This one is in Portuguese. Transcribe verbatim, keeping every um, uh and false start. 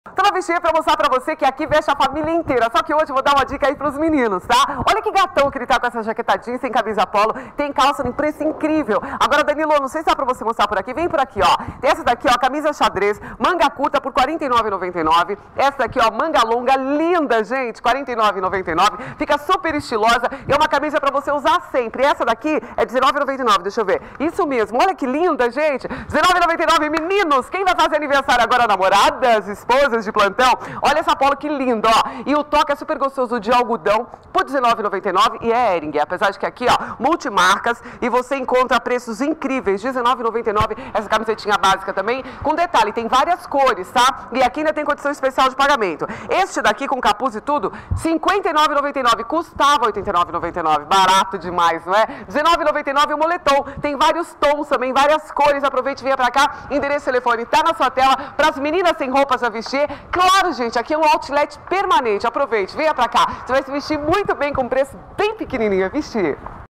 Então eu vesti pra mostrar pra você que aqui veste a família inteira, só que hoje eu vou dar uma dica aí pros meninos, tá? Olha que gatão que ele tá com essa jaqueta jeans, sem camisa polo, tem calça em preço incrível. Agora, Danilo, não sei se dá pra você mostrar por aqui, vem por aqui, ó. Tem essa daqui, ó, camisa xadrez, manga curta por quarenta e nove reais e noventa e nove centavos. Essa daqui, ó, manga longa, linda, gente, quarenta e nove reais e noventa e nove centavos. Fica super estilosa e é uma camisa pra você usar sempre. Essa daqui é dezenove reais e noventa e nove centavos, deixa eu ver. Isso mesmo, olha que linda, gente. dezenove reais e noventa e nove centavos, meninos, quem vai fazer aniversário agora, namoradas, esposas de plantão? Olha essa polo que linda, ó. E o toque é super gostoso de algodão por dezenove reais e noventa e nove centavos e é Hering. Apesar de que aqui, ó, multimarcas e você encontra preços incríveis, dezenove reais e noventa e nove centavos. Essa camisetinha básica também, com detalhe, tem várias cores, tá? E aqui ainda tem condição especial de pagamento. Este daqui com capuz e tudo, cinquenta e nove reais e noventa e nove centavos, custava oitenta e nove reais e noventa e nove centavos. Barato demais, não é? dezenove reais e noventa e nove centavos o moletom. Tem vários tons também, várias cores. Aproveite e venha pra cá. Endereço e telefone tá na sua tela. Para as meninas sem roupas a vestir. Claro, gente, aqui é um outlet permanente. Aproveite, venha pra cá. Você vai se vestir muito bem com um preço bem pequenininho a vestir.